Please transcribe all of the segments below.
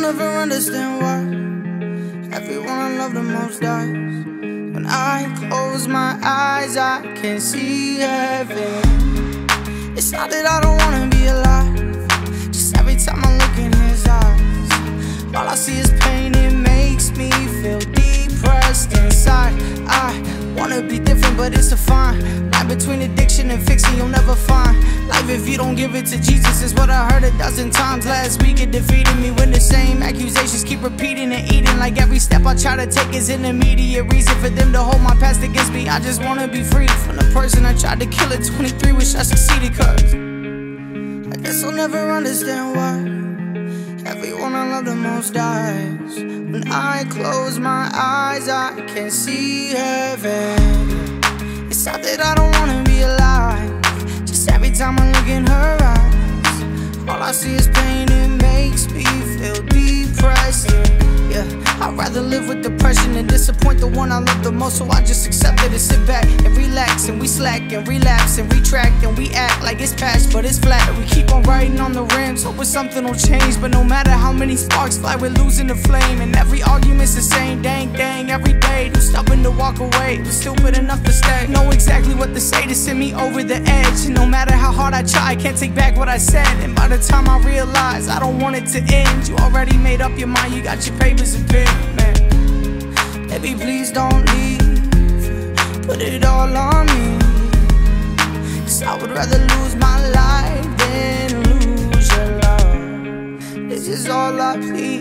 never understand why everyone I love the most dies. When I close my eyes, I can see heaven. It's not that I don't wanna be alive, just every time I look in his eyes, all I see is pain. It makes me feel depressed inside. I wanna be different, but it's a fine line between addiction and fixing. You'll never find life if you don't give it to Jesus, is what I heard 1,000 times last week. It defeated me when the same accusations keep repeating and eating. Like every step I try to take is an immediate reason for them to hold my past against me. I just wanna be free from the person I tried to kill at 23. Wish I succeeded, cause I guess I'll never understand why everyone I love the most dies. When I close my eyes, I can see heaven. It's not that I don't wanna be alive, just every time I look in her eyes, all I see is pain. It makes me feel depressed. Yeah, I'd rather live with depression than disappoint the one I love the most. So I just accept it and sit back and relax. And we slack and relapse and retract, and we act like it's patched but it's flat. We keep on riding on the rims, hoping something will change. But no matter how many sparks fly, we're losing the flame. And every argument's the same, dang, dang, every day. Too stubborn to walk away, but stupid enough to stay. Know exactly what to say to send me over the edge. And no matter how hard I try, I can't take back what I said. And by the time I realize I don't want it to end, you already made up your mind, you got your papers and pen, man. Baby, please don't leave, put it all on me, cause I would rather lose my life than lose your love. This is all I plead,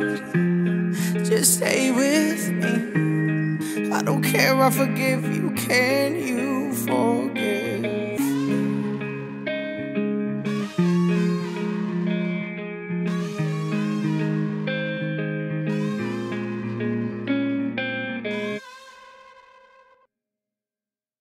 just stay with me. I don't care, I forgive you, can you?